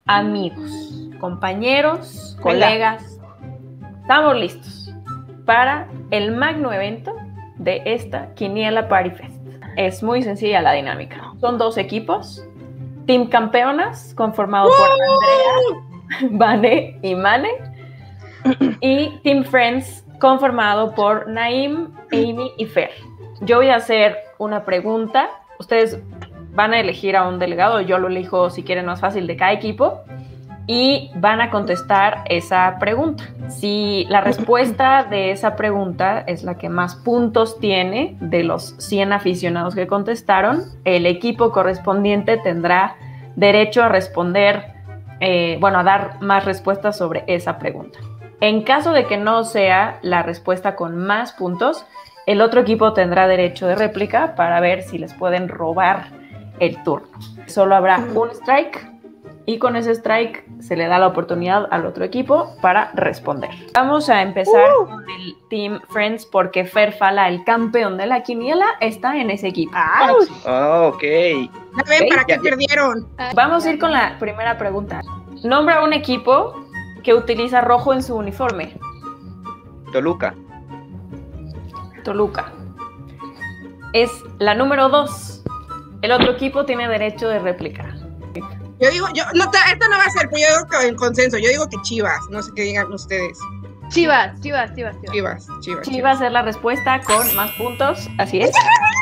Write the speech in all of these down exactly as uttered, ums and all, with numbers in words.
amigos, compañeros, colegas, estamos listos para el magno evento de esta Quiniela Party Fest. Es muy sencilla la dinámica. Son dos equipos. Team Campeonas, conformado por Andrea, Vane y Mane. Y Team Friends, conformado por Naim, Amy y Fer. Yo voy a hacer una pregunta. Ustedes van a elegir a un delegado. Yo lo elijo, si quieren, más fácil de cada equipo. Y van a contestar esa pregunta. Si la respuesta de esa pregunta es la que más puntos tiene de los cien aficionados que contestaron, el equipo correspondiente tendrá derecho a responder, eh, bueno, a dar más respuestas sobre esa pregunta. En caso de que no sea la respuesta con más puntos, el otro equipo tendrá derecho de réplica para ver si les pueden robar el turno. Solo habrá un strike. Y con ese strike se le da la oportunidad al otro equipo para responder. Vamos a empezar uh. con el Team Friends porque Fer Fala, el campeón de la quiniela, está en ese equipo. Ah, oh, ok. A ver, ¿para qué perdieron? Vamos a ir con la primera pregunta. Nombra un equipo que utiliza rojo en su uniforme. Toluca. Toluca. Es la número dos. El otro equipo tiene derecho de réplica. Yo digo, yo, no, esto no va a ser, pero yo digo que en consenso, yo digo que Chivas, no sé qué digan ustedes. Chivas, Chivas, Chivas, Chivas. Chivas, Chivas. Chivas es la respuesta con más puntos, así es.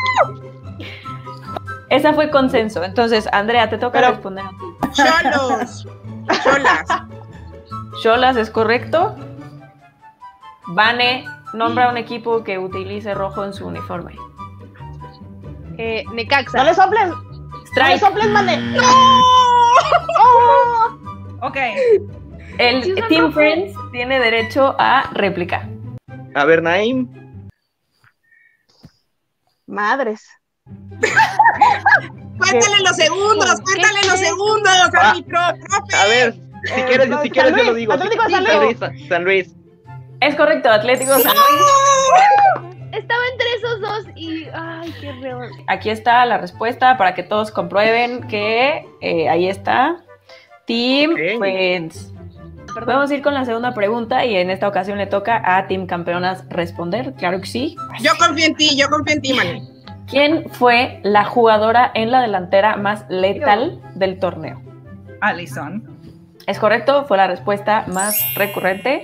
Esa fue consenso, entonces, Andrea, te toca pero, responder a ti. Cholos, Cholas. Cholas es correcto. Vane, nombra un equipo que utilice rojo en su uniforme. Eh, Necaxa. No le soplen. Strike. No le soplen, Vane. ¡No! Oh. Ok. El ¿Sí Team rojo? Friends tiene derecho a réplica. A ver, Naim. Madres. Cuéntale los segundos, cuéntale los segundos, Ah, árbitro, profe. A ver, si Eh, quieres, no, si San quieres yo Luis, lo digo. Atlético Sí, San San Luis. Luis. San Luis. Es correcto, Atlético San Luis. Estaba entre esos dos y... Ay, qué real. Aquí está la respuesta para que todos comprueben que eh, ahí está. Team Ok. Friends. Vamos a ir con la segunda pregunta y en esta ocasión le toca a Team Campeonas responder. Claro que sí. Yo confío en ti, yo confío en ti, Mane. ¿Quién fue la jugadora en la delantera más letal del torneo? Allison. Es correcto, fue la respuesta más recurrente.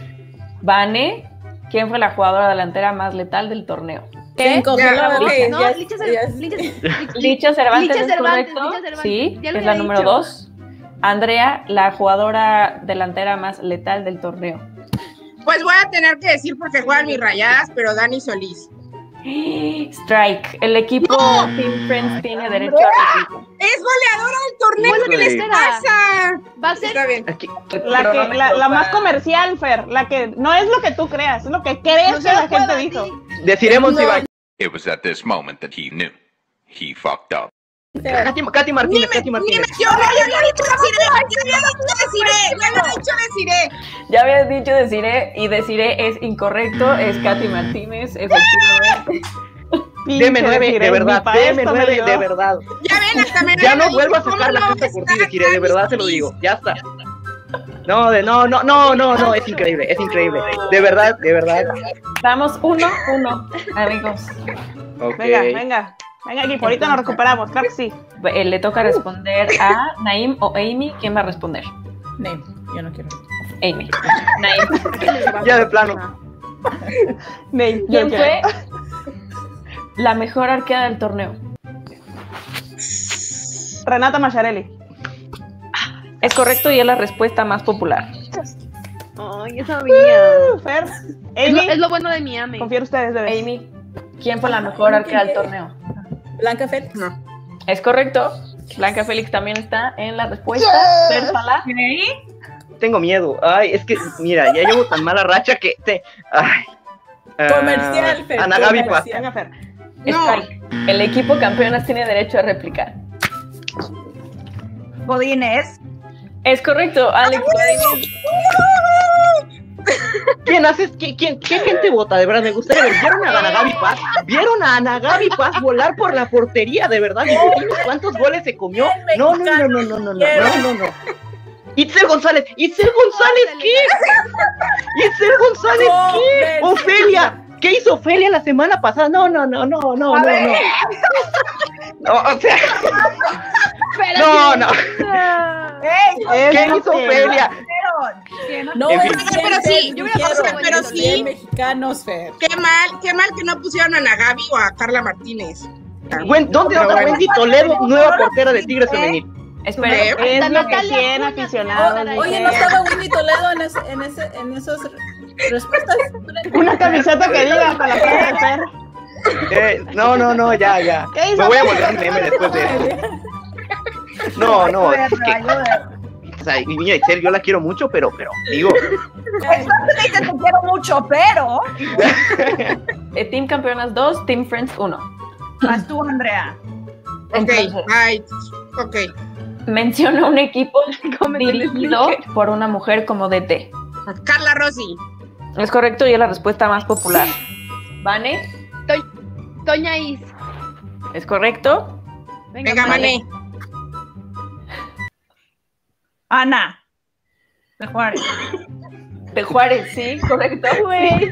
Vane, ¿quién fue la jugadora delantera más letal del torneo? Cinco, Ya, ya, ok, No, ya, Licha ya. Cer- Licha- Licha Cervantes, Licha ¿es Cervantes, correcto? Licha Cervantes. Sí, Ya lo es la había número dicho. dos. Andrea, la jugadora delantera más letal del torneo. Pues voy a tener que decir porque juegan mis rayadas, pero Dani Solís. Strike. El equipo ¡No! Team Friends tiene derecho a réplica. Es goleadora del torneo, Bueno, ¿qué les Híjole. pasa? Va a ser... Está bien. Aquí, La, que, la, la más comercial, Fer. La que no es lo que tú creas, es lo que crees No que se la lo puedo gente decir. dijo. deciremos si va. It was at this moment that he knew. He fucked up. Katy, Katy Ni Martínez, me, Katy ni me, Martínez. yo no había dicho Desiree, yo había dicho Desiree, yo había dicho Desiree. Ya habías dicho Desiree y Desiree es incorrecto, es Katy Martínez, efectivamente. Deme nueve, de verdad, deme nueve, de verdad. Ya ven, hasta me Ya no me vuelvo a dijo, sacar la ¿cómo cuenta no por está ti, Desiree, de verdad te lo Dani digo, ya está. No, de, no, no, no, no, no, es increíble, es increíble. De verdad, de verdad. Vamos uno, uno, amigos. Ok. Venga, venga. Venga, equipo, ahorita nos recuperamos, claro que sí. Eh, Le toca responder a Naim o Amy. ¿Quién va a responder? Name, yo no quiero. Amy. Naim. Ya de plano. Ney, ¿Quién yo fue quiero. la mejor arquera del torneo? Renata Macharelli. Es correcto y es la respuesta más popular. Ay, yo sabía. Uh, Fer. Es lo, Amy, es lo bueno de Miami. confío en ustedes, bebés. Amy, ¿quién fue la mejor arquera del torneo? Blanca Félix. No. Es correcto. Blanca Félix también está en la respuesta. Fer Fala. Tengo miedo. Ay, es que, mira, ya llevo tan mala racha que te. Ay. Ah, Comercial, Fer. Ana Gaby Paz. comercial. Venga, Fer. No. Strike. El equipo campeonas tiene derecho a replicar. Godínez. Es correcto, Alex. ¿Quién haces? ¿Quién, quién, ¿Qué gente vota? De verdad, me gustaría ver. ¿Vieron a Ana Gaby Paz? ¿Vieron a Ana Gaby Paz volar por la portería? De verdad, ¿y cuántos goles se comió? No, no, no, no, no, no, no, no, no, no. Itzel González, Itzel González, ¿qué? Itzel González, ¿qué? Ofelia, ¿qué hizo Ofelia la semana pasada? No, no, no, no, no, no, no. No, o sea, no, no. ¿Qué hizo Ofelia? No, En es fin. que Pero sí, yo pero- pero sí. mexicanos, Fer. Qué mal, qué mal que no pusieron a Ana Gaby o a Carla Martínez. Gwen- ¿Dónde Pero anda bueno. Wendy Toledo, nueva portera de Tigres Femenil? Espera, ¿Eh? Es lo que Natalia cien Acuña, aficionados. Oye, Oye, dicen. ¿no estaba Winnie Toledo en, ese, en, ese, en esos respuestas? Una camiseta que diga para la cara de Fer. Eh, no, no, no, ya, ya. ¿Qué hizo Me voy a Fer? volver meme después de esto. No, no, es que, o sea, mi niña Itzel, yo la quiero mucho, pero, pero, digo, Te quiero mucho, pero. eh, Team Campeonas dos, Team Friends uno. Vas tú, Andrea. Ok, Entonces, ay, ok. menciona un equipo Cómete el dirigido sneaker. por una mujer como D T. Carla Rossi. Es correcto y es la respuesta más popular. Vane, Toña Is. es correcto. Venga, Mané. Ana. De Juárez. De Juárez, sí, correcto. Güey.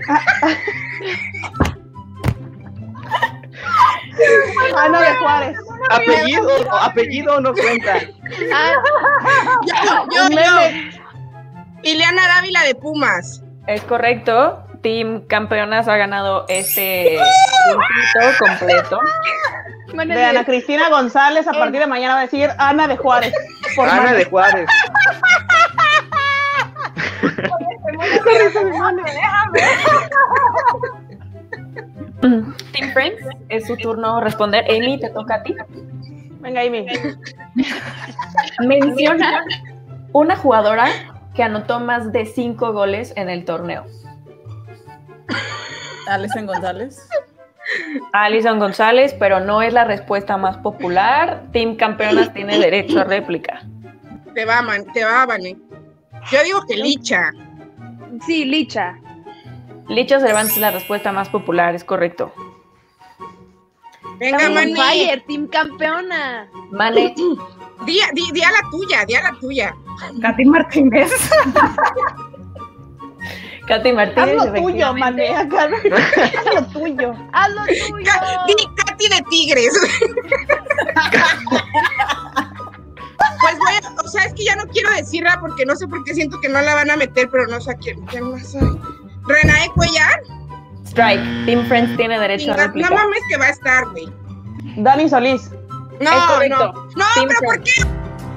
Ana de Juárez. apellido, apellido no cuenta. Ah, Yo, yo, Un yo. meme. Ileana Dávila de Pumas. Es correcto. Team Campeonas ha ganado este puntito completo. De Ana Cristina González, a partir de mañana va a decir Ana de Juárez. Por Ana Mane. de Juárez. Team Friends, es su turno responder. Amy, te toca a ti. Venga, Amy. Menciona una jugadora que anotó más de cinco goles en el torneo. Alison González. Alison González, pero no es la respuesta más popular. Team Campeonas tiene derecho a réplica. Te va, man, te va, Mané. Yo digo que Licha. sí, Licha. Licha Cervantes es la respuesta más popular, es correcto. Venga, Team Mané. Fire, Team Campeona. Mane, Di, di, di a la tuya, di a la tuya. Katy Martínez. Katy Haz Martínez. lo tuyo, efectivamente. Mané. Acá. Haz lo tuyo. Haz lo tuyo. Ca- Di Katy de Tigres. Pues voy a, o sea, es que ya no quiero decirla porque no sé por qué siento que no la van a meter, pero no sé a quién, quién más hay. Renae Cuellar. Strike. Team Friends tiene derecho a Chinga, réplica. no mames que va a estar, güey. Dani Solís. No, Es no. correcto. No, Team pero ¿por Friends. qué?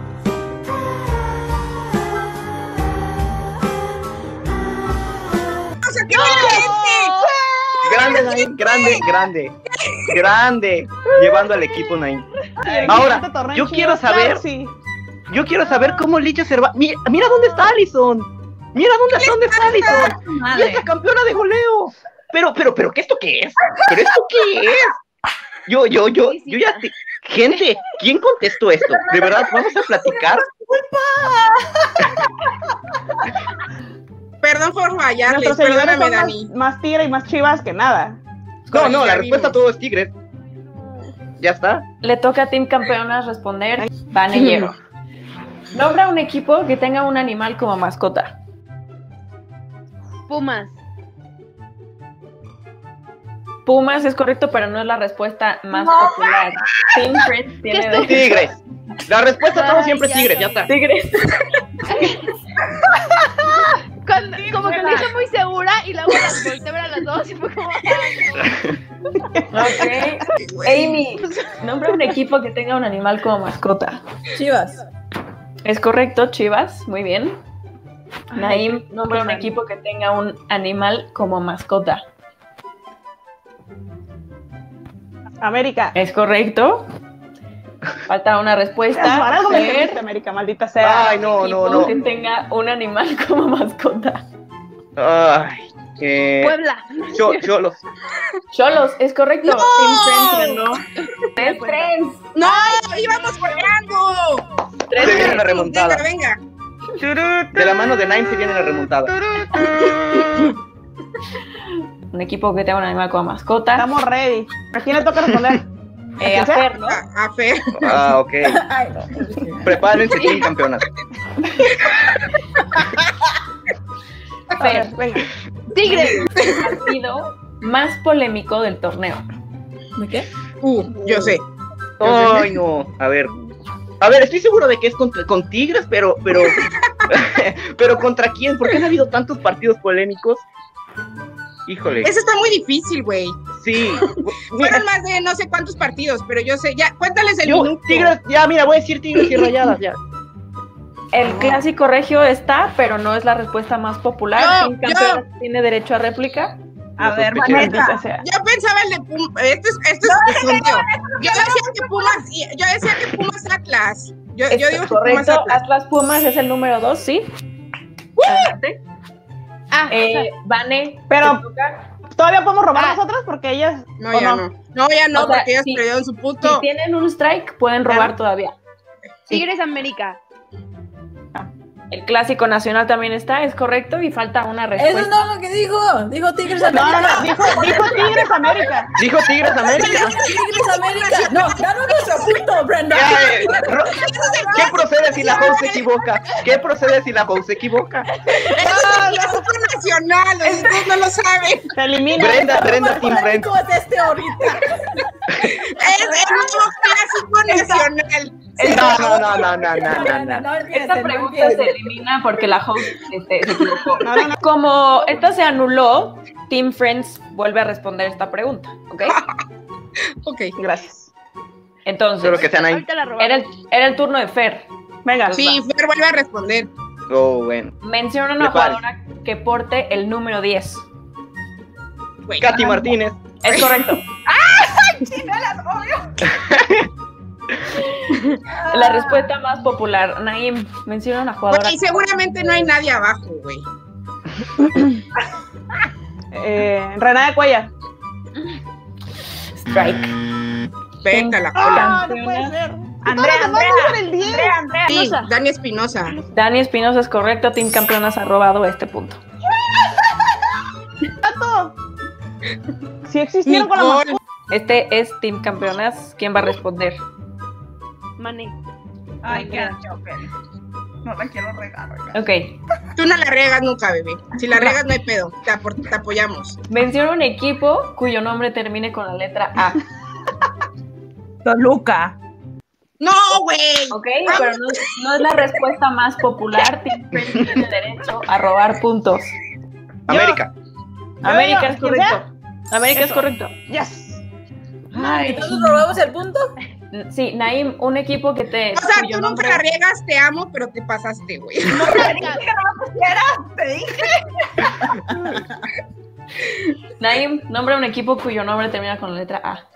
O sea, ¿qué me la gente? Grande, Naim, grande, grande. Grande. Llevando al equipo Naim. Ahora, Este torneo yo en quiero Chivas, saber- claro, sí. Yo quiero saber cómo Licha Cervantes. Mira, mira dónde está Alison. Mira dónde, dónde está Alison. Y Madre. esta campeona de goleo. Pero, pero, pero, ¿qué esto qué es? ¿Pero esto qué es? Yo, yo, yo, yo ya te... Gente, ¿quién contestó esto? De verdad, vamos a platicar. Perdón por fallarles, Nuestros seguidores perdóname, son Dani. más, más tigre y más chivas que nada. No, no, la Ya respuesta a vimos. todo es Tigres. Ya está. Le toca a Team Campeonas responder. Vane Hierro. Nombra un equipo que tenga un animal como mascota. Pumas. Pumas es correcto, pero no es la respuesta más popular. Team Friends tiene estúpido. derecho. Tigres. La respuesta a todo Ay, siempre es ya, Tigres, ya. ya está. Tigres. Cuando- como que lo hice muy segura y luego las volteé a ver a las dos y fue como. "Ay, Ok. Amy, nombra un equipo que tenga un animal como mascota. Chivas. Es correcto, Chivas. Muy bien. Naim, nombra un equipo que tenga un animal como mascota. América. Es correcto. Falta una respuesta. Para algo me Fer, dijiste, América, maldita sea. Ay, no, no, equipo no. que tenga un animal como mascota. Ay, eh, Puebla. Cho- Cholos. Cholos, es correcto. ¡No! Team Friends ganó. Tres, tres. ¡No! ¡Íbamos ganando! Tres, Se viene tres. la remontada. Venga, venga. De la mano de Naim se viene la remontada. Un equipo que tenga un animal como mascota. Estamos ready. ¿A quién le toca responder? Eh, a Fer, ¿no? A, a Fer. Ah, ok. Ay, no. Prepárense, team campeonas. Fer, venga. Tigres. el partido más polémico del torneo. ¿De qué? Uh, yo sé. Ay, no. A ver. A ver, estoy seguro de que es contra, con Tigres, pero, pero, pero ¿contra quién? ¿Por qué han habido tantos partidos polémicos? Híjole. Eso está muy difícil, güey. Sí. Fueron más de no sé cuántos partidos, pero yo sé, ya, cuéntales el Yo, minuto. Tigres, ya, mira, voy a decir Tigres y Rayadas, ya. El clásico regio está, pero no es la respuesta más popular. Yo, Team Campeonas tiene derecho a réplica. A Lo ver, sospeché. Vanessa. O sea, Yo pensaba el de Pumas. Esto es, esto es sondeo. Yo decía que Pumas, yo decía que Pumas Atlas. Yo, yo es digo que Pumas correcto, Atlas. Atlas Pumas es el número dos, sí. Adelante. Ah, Eh, Vane, Pero- te toca. ¿Todavía podemos robar Ah. nosotras? Porque ellas... No, ¿o ya no. No, ya no, O sea, porque ellos sí. perdieron su Si punto. tienen un strike, pueden robar todavía. Tigres América. El clásico nacional también está, es correcto, y falta una respuesta. Eso no es lo que dijo. Dijo Tigres No, no, América. no, dijo, dijo Tigres América. Dijo Tigres América. Tigres América. No, ganó nuestro punto, Brenda. Eh, Ro- ¿Qué procede si la host se equivoca? ¿Qué procede si la host se equivoca? Es clásico nacional, ustedes no lo saben. Se elimina. Brenda, Brenda, Team Brenda. ¿Cómo es este ahorita? Es el nuevo clásico nacional. No, no, no, no, no, no, no, no. No, Esta fíjate, no pregunta empieces. se elimina porque la host este, se equivocó. No, no, no. Como esta se anuló, Team Friends vuelve a responder esta pregunta, ¿ok? Ok. Gracias. Entonces, Espero que sean ahí. Ahorita la robamos. era el, era el turno de Fer. Venga. Sí, Fer vuelve a responder. Oh, bueno. Menciona una Prepare. jugadora que porte el número diez. Güey. Katy Martínez. Es correcto. La respuesta más popular. Naim, menciona una jugadora. Güey, seguramente no hay nadie abajo, güey. Eh, Rená de Cuellar. Strike. Venga, la cola. Ah, no Campeona. puede ser. Andrea, Todas las demás Andrea. usan el diez. Andrea, Andrea. Sí, Espinosa. Dani Espinosa. Dani Espinosa es correcto. Team Campeonas ha robado este punto. Tato. Si existieron con la Nicole. mascota. Este es Team Campeonas. ¿Quién va a responder? Mané. Ay, qué ancho, ok. No la quiero regar, oiga. Ok. Tú no la regas nunca, bebé. Si la regas no hay pedo. Te, apor- te apoyamos. Menciona un equipo cuyo nombre termine con la letra A. Toluca. No, güey. Ok, pero no, no es la respuesta más popular. Team Friends tiene derecho a robar puntos. América. América yo, es ¿quién correcto. América es Eso. correcto. Yes. Entonces robamos el punto. Sí, Naim, un equipo que te. O sea, cuyo tú nunca nombre- la riegas, te amo, pero te pasaste, güey. Te dije. Naim, nombra un equipo cuyo nombre termina con la letra A.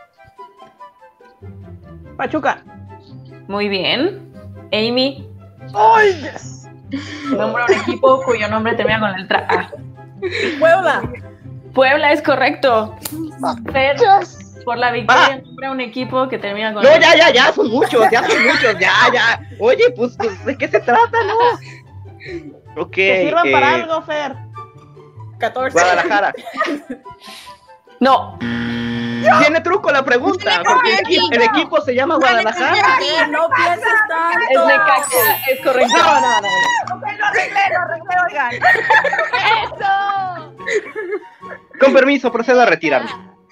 Pachuca. Muy bien. Amy, ¡Ay, yes! nombra un equipo cuyo nombre termina con la letra A. Puebla. Puebla es correcto. Fer, Yes. por la victoria, nombra un equipo que termina con No, la ya, ya, ya, son muchos, ya son muchos, ya, ya. Oye, pues, pues, ¿de qué se trata, no? Ok. Que sirvan eh, para algo, Fer. catorce. Guadalajara. No, Tiene truco la pregunta, porque el, equi- el equipo se llama Guadalajara. Eh, no pienses es tanto. Necaxa, es correcto. No, no, no. Ok, lo arreglé, lo arreglé, oigan. ¡Eso! Con permiso, procedo a retirarme.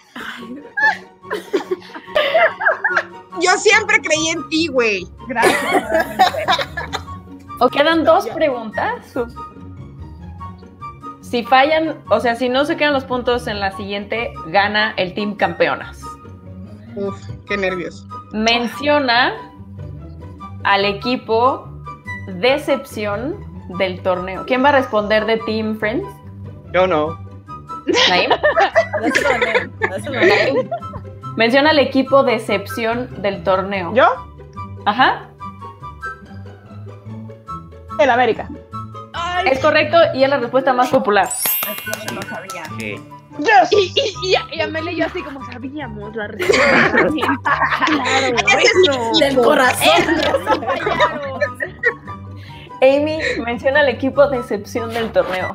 Yo siempre creí en ti, güey. Gracias. ¿O quedan dos preguntas? Si fallan, o sea, si no se quedan los puntos en la siguiente, gana el Team Campeonas. Uf, qué nervios. Menciona al equipo decepción del torneo. ¿Quién va a responder de Team Friends? Yo no. Naim. Dáselo a Nel, dáselo a Nel. Naim. Menciona al equipo decepción del torneo. ¿Yo? Ajá. El América. Es correcto y es la respuesta más popular. Eso no sabía. Ok. Yes. Y, y, y, y Amelia y yo así como sabíamos la respuesta. Claro, eso. Del corazón. Eso fallaron. Amy, menciona al equipo decepción del torneo.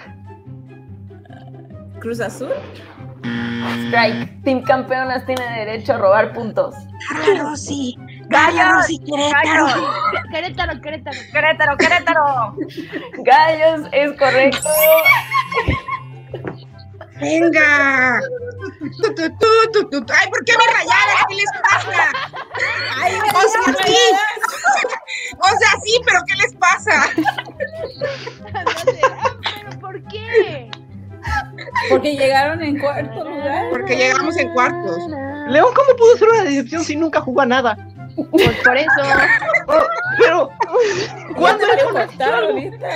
Cruz Azul. Strike. Team Campeonas tiene derecho a robar puntos. Carla Rossi. Gallos. Querétaro. Gallos. Querétaro, Querétaro. Querétaro, Querétaro. Gallos, es correcto. Venga. Tu, tu, tu, tu, tu, tu. Ay, ¿por qué mis rayadas? ¿Qué les pasa? Ay, O sea, sí. O sea, sí, pero ¿qué les pasa? No será, pero ¿por qué? porque llegaron en cuarto lugar. Porque llegamos en cuartos. León, ¿cómo pudo ser una decepción si nunca jugó a nada? Pues por eso. Oh, pero, ¿cuándo ¿Cuándo le le cortaron ahorita?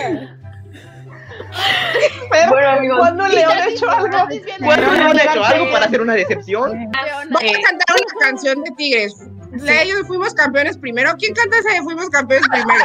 Pero, Bueno, amigos, ¿cuándo Y León ya ha hecho dices, algo? estás diciendo, ¿Cuándo Bueno, le han hecho campeón. algo para hacer una decepción? campeona. Voy Eh, a cantar una canción de Tigres. La ellos fuimos campeones primero. ¿Quién canta esa de fuimos campeones primero?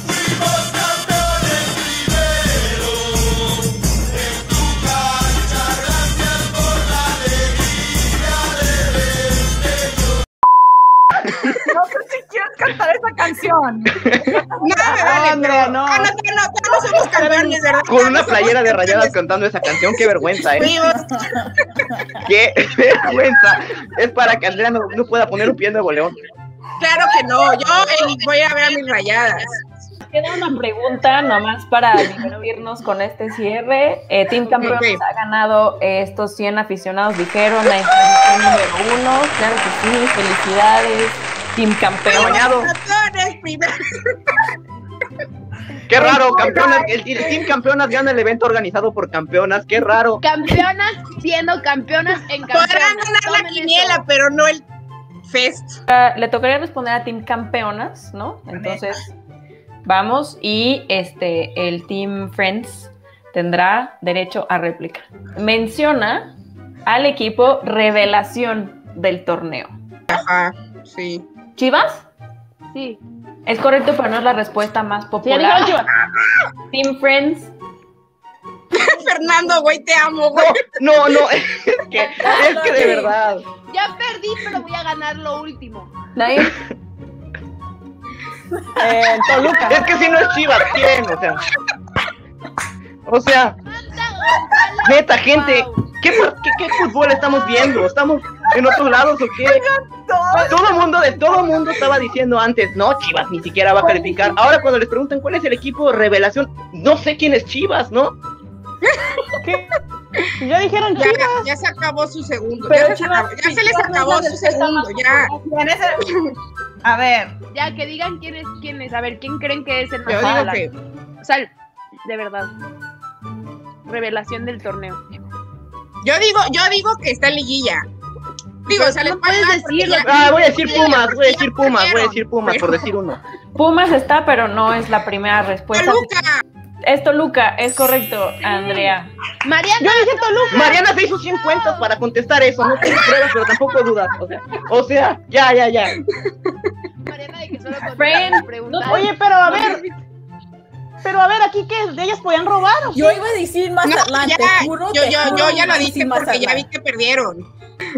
No sé si quieres cantar esa canción. Nada me vale, Andrea, pero- no. Ah, no, no, no, no somos campeones, ¿verdad? Con No una somos playera de rayadas campeones. cantando esa canción, qué vergüenza, ¿eh? Fuimos. Qué vergüenza. Es para que Andrea no, no pueda poner un pie en Nuevo León. Claro que no, yo eh, voy a ver a mis rayadas. queda una pregunta nomás para divertirnos con este cierre. Eh, Team Campeones Ok. ha ganado eh, estos cien aficionados, dijeron, la inscripción número uno. Claro que sí, felicidades, Team Campeón. Bañado. Campeones primero. Qué raro, campeonas, el, el Team Campeonas gana el evento organizado por campeonas, qué raro. Campeonas siendo campeonas en campeonas. Podrán ganar la Tomen quiniela, eso. pero no el fest. Ah, le tocaría responder a Team Campeonas, ¿no? Entonces, vamos y este el Team Friends tendrá derecho a réplica. Menciona al equipo revelación del torneo. Ajá, sí. ¿Chivas? Sí. Es correcto, pero no es la respuesta más Sí, ya popular. dijeron Chivas. Team Friends. Fernando, güey, te amo, güey. No, no, es que, es que de verdad. Ya perdí, pero voy a ganar lo último. Naim. Eh, Toluca. Es que si no es Chivas, ¿quién? O sea, o sea, neta, gente, ¿qué, qué, qué fútbol estamos viendo? ¿Estamos en otros lados o qué? Todo el mundo, de todo el mundo estaba diciendo antes, no, Chivas ni siquiera va a calificar. Ahora cuando les preguntan cuál es el equipo de revelación, no sé quién es Chivas, ¿no? ¿Qué? Ya dijeron Ya, Chivas. ya se acabó su segundo. Pero ya, se, Chivas- acabó- ya se les Chivas no es acabó la su respuesta segundo, más ya. ¿Quién es el- A ver, Ya, que digan quién es quién es. A ver, ¿quién creen que es el más Yo digo popular? que O sea, de verdad. Revelación del torneo. yo digo, yo digo que está en liguilla. Digo, Pero o sea, tú les no puedes pueden dar porque decirlo. ya- Ah, voy a decir ya- Pumas, voy a ya decir Pumas, voy a perdieron. decir Pumas, por decir uno. Pumas está, pero no es la primera respuesta. Toluca. Es Toluca, es correcto, Andrea. Mariana, Yo dije Toluca. Mariana se hizo cien cuentas para contestar eso, no tengo pruebas, pero tampoco dudas. O sea, o sea, ya, ya, ya. Mariana de que solo contesta Friend, las preguntas. Oye, pero a ver, pero a ver, aquí que de ellas podían robar. ¿O Yo qué? iba a decir No, Mazatlán, ya, te juro, yo, te yo, juro, yo ya iba lo a dije decir porque ya Mazatlán. vi que perdieron.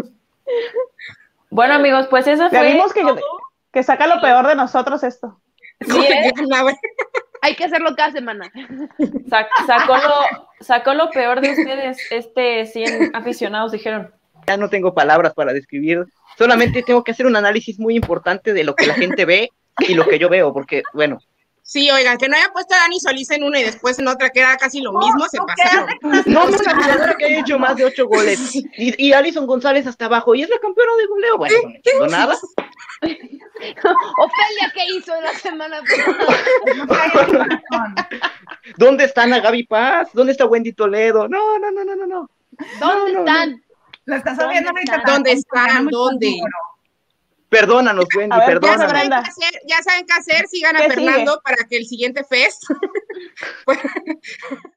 Bueno, amigos, pues eso Ya fue. vimos que, que saca lo peor de nosotros esto. Sí, ¿eh? Ya, güey. Hay que hacerlo cada semana. Sac- sacó, lo, sacó lo peor de ustedes, este cien aficionados dijeron. Ya no tengo palabras para describir. Solamente tengo que hacer un análisis muy importante de lo que la gente ve y lo que yo veo, porque, bueno, Sí, oigan, que no haya puesto a Dani Solís en una y después en otra que era casi lo mismo, se ok. pasaron. no es una jugadora que haya hecho más de ocho goles. Y, y Alison González hasta abajo, y es la campeona de goleo. Bueno, no entiendo nada. Ofelia, ¿qué hizo la semana pasada? ¿Dónde están a Gaby Paz? ¿Dónde está Wendy Toledo? No, no, no, no, no, no. ¿Dónde No, no, están? la estás sabiendo ¿Dónde ahorita. están? ¿Dónde están? Ya no me ¿Dónde? consigo. Perdónanos, Wendy, A ver, Ya perdónanos. Brenda. saben, qué hacer, ya saben qué hacer, sigan a ¿Qué Fernando para que el siguiente fest